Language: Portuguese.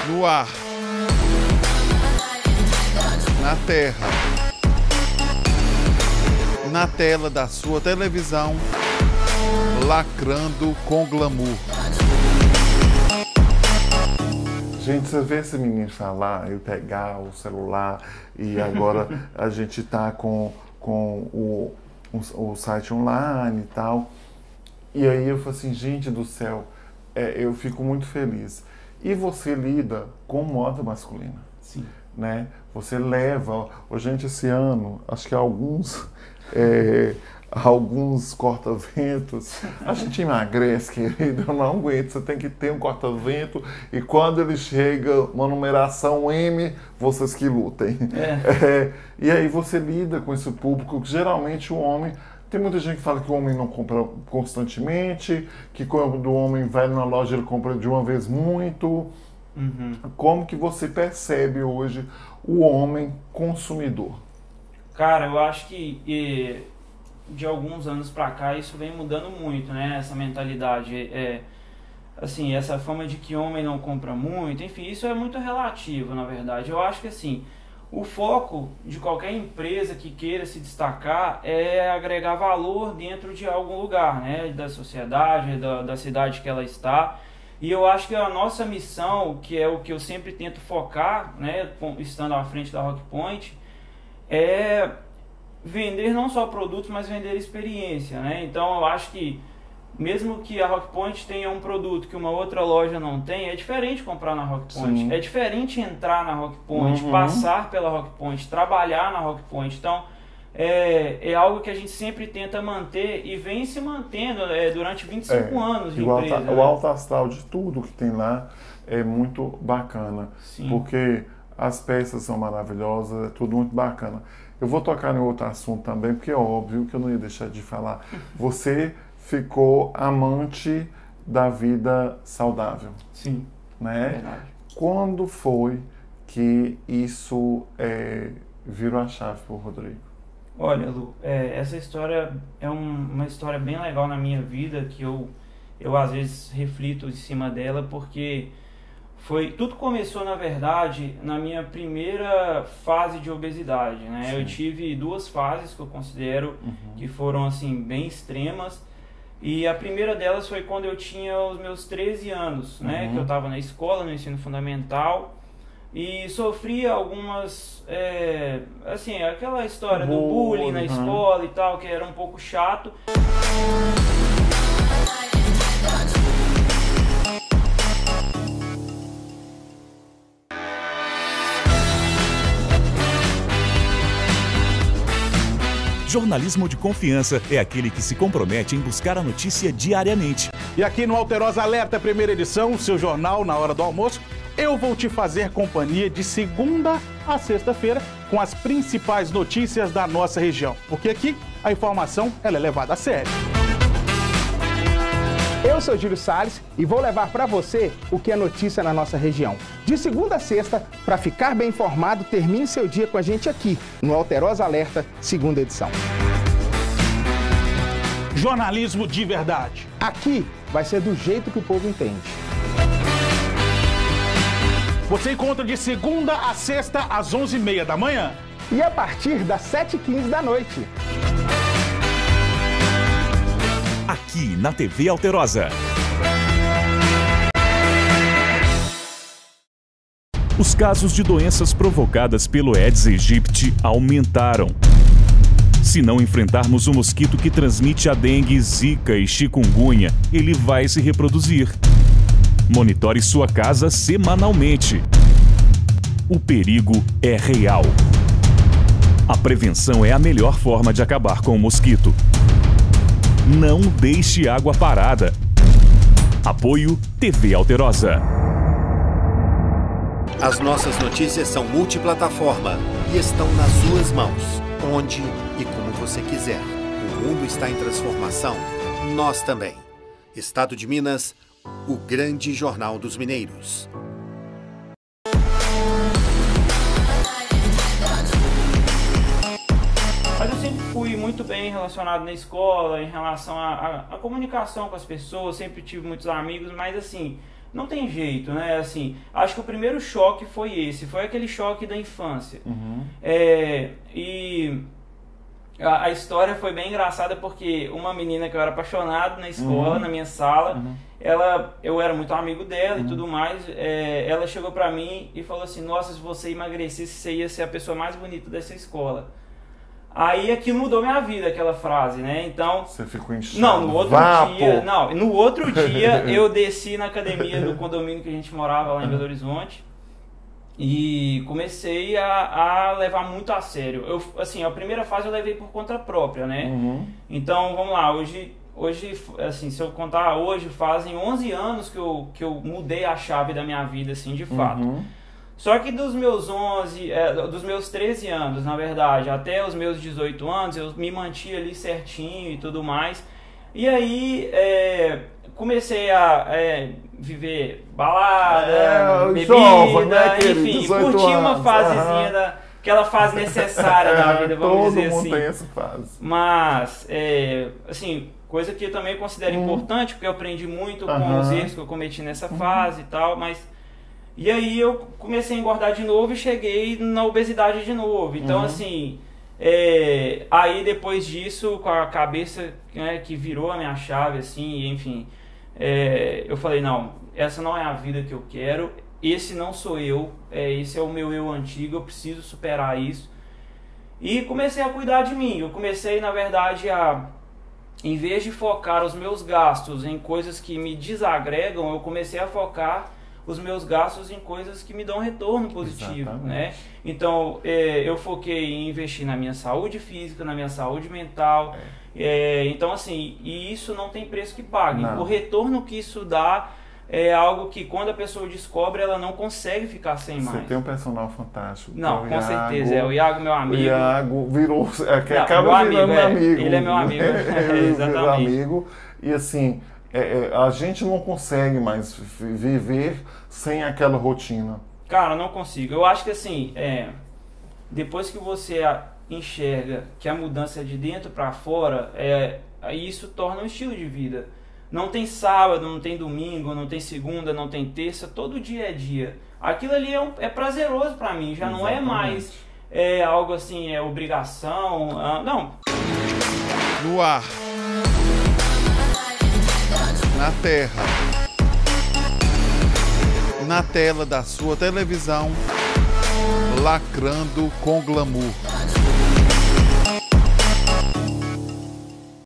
no ar, na terra, na tela da sua televisão, lacrando com glamour. Gente, você vê esse menino falar, eu pegar o celular e agora a gente tá com o site online e tal. E aí eu falo assim, gente do céu, eu fico muito feliz. E você lida com moda masculina. Sim. Né? Você leva, gente, esse ano, acho que alguns corta-ventos, a gente emagrece, querido, eu não aguento, você tem que ter um corta-vento e quando ele chega, uma numeração M, vocês que lutem. E aí você lida com esse público, que geralmente o homem, tem muita gente que fala que o homem não compra constantemente, que quando o homem vai na loja ele compra de uma vez muito. Uhum. Como que você percebe hoje o homem consumidor? Cara, eu acho que de alguns anos pra cá isso vem mudando muito, né? Essa mentalidade, assim, essa fama de que homem não compra muito, enfim, isso é muito relativo, na verdade. Eu acho que, assim, o foco de qualquer empresa que queira se destacar é agregar valor dentro de algum lugar, né? Da sociedade, da cidade que ela está. E eu acho que a nossa missão, que é o que eu sempre tento focar, né, estando à frente da Rockpoint, é vender não só produtos, mas vender experiência, né? Então eu acho que mesmo que a Rockpoint tenha um produto que uma outra loja não tem, é diferente comprar na Rockpoint. Sim. É diferente entrar na Rockpoint, passar pela Rockpoint, trabalhar na Rockpoint. Então é algo que a gente sempre tenta manter e vem se mantendo durante 25 anos de empresa. O alto astral de tudo que tem lá é muito bacana. Sim. Porque as peças são maravilhosas, é tudo muito bacana. Eu vou tocar em outro assunto também, porque é óbvio que eu não ia deixar de falar. Você ficou amante da vida saudável. Sim, né? É verdade. Quando foi que isso virou a chave para o Rodrigo? Olha, Lu, essa história é uma história bem legal na minha vida, que eu às vezes reflito em cima dela, porque tudo começou, na verdade, na minha primeira fase de obesidade, né? Sim. Eu tive duas fases que eu considero que foram, assim, bem extremas, e a primeira delas foi quando eu tinha os meus 13 anos, né? Que eu estava na escola, no ensino fundamental, e sofria algumas, assim, aquela história do bullying na escola e tal, que era um pouco chato. Jornalismo de confiança é aquele que se compromete em buscar a notícia diariamente. E aqui no Alterosa Alerta, primeira edição, seu jornal na hora do almoço, eu vou te fazer companhia de segunda a sexta-feira com as principais notícias da nossa região. Porque aqui a informação ela é levada a sério. Eu sou Júlio Salles e vou levar para você o que é notícia na nossa região. De segunda a sexta, para ficar bem informado, termine seu dia com a gente aqui no Alterosa Alerta, segunda edição. Jornalismo de verdade. Aqui vai ser do jeito que o povo entende. Você encontra de segunda a sexta às 11h30 da manhã. E a partir das 7h15 da noite. Aqui na TV Alterosa. Os casos de doenças provocadas pelo Aedes aegypti aumentaram. Se não enfrentarmos o mosquito que transmite a dengue, zika e chikungunya, ele vai se reproduzir. Monitore sua casa semanalmente. O perigo é real. A prevenção é a melhor forma de acabar com o mosquito. Não deixe água parada. Apoio TV Alterosa. As nossas notícias são multiplataforma e estão nas suas mãos, onde e como você quiser. O mundo está em transformação, nós também. Estado de Minas, o grande jornal dos mineiros. Mas eu sempre fui muito bem relacionado na escola, em relação à comunicação com as pessoas, sempre tive muitos amigos, mas assim, não tem jeito, né? Assim, acho que o primeiro choque foi esse, foi aquele choque da infância. E a história foi bem engraçada porque uma menina que eu era apaixonado na escola, na minha sala, eu era muito amigo dela e tudo mais, ela chegou pra mim e falou assim, nossa, se você emagrecesse, você ia ser a pessoa mais bonita dessa escola. Aí aquilo mudou minha vida, aquela frase, né? Então... Você ficou inchado. Não, no outro dia eu desci na academia do condomínio que a gente morava lá em Belo Horizonte e comecei a levar muito a sério. Assim, a primeira fase eu levei por conta própria, né? Então, vamos lá, hoje, assim, se eu contar hoje, fazem 11 anos que eu mudei a chave da minha vida, assim, de fato. Só que dos meus 13 anos, na verdade, até os meus 18 anos, eu me mantinha ali certinho e tudo mais. E aí, comecei a viver balada, bebida, jovem, né, enfim, curtir uma fasezinha aquela fase necessária da vida, vamos dizer assim. Todo mundo tem essa fase. Mas, assim, coisa que eu também considero importante, porque eu aprendi muito com os erros que eu cometi nessa fase e tal, mas... E aí eu comecei a engordar de novo e cheguei na obesidade de novo. Então, assim, aí depois disso, com a cabeça, né, que virou a minha chave, assim, enfim, eu falei, não, essa não é a vida que eu quero, esse não sou eu, esse é o meu eu antigo, eu preciso superar isso. E comecei a cuidar de mim. Eu comecei, na verdade, em vez de focar os meus gastos em coisas que me desagregam, eu comecei a focar os meus gastos em coisas que me dão retorno positivo, né? Então, eu foquei em investir na minha saúde física, na minha saúde mental. Então, assim, e isso não tem preço que pague. O retorno que isso dá é algo que, quando a pessoa descobre, ela não consegue ficar sem mais. Você tem um personal fantástico. Não, com certeza. O Iago, meu amigo. O Iago virou... acaba virando meu amigo. Ele é meu amigo. Exatamente. Amigo. E, assim... a gente não consegue mais viver sem aquela rotina. Cara, não consigo. Eu acho que assim, depois que você enxerga que a mudança é de dentro para fora, isso torna um estilo de vida. Não tem sábado, não tem domingo, não tem segunda, não tem terça, todo dia é dia. Aquilo ali é prazeroso para mim, já não é mais algo assim, obrigação, não. No ar. Na terra, na tela da sua televisão, lacrando com glamour.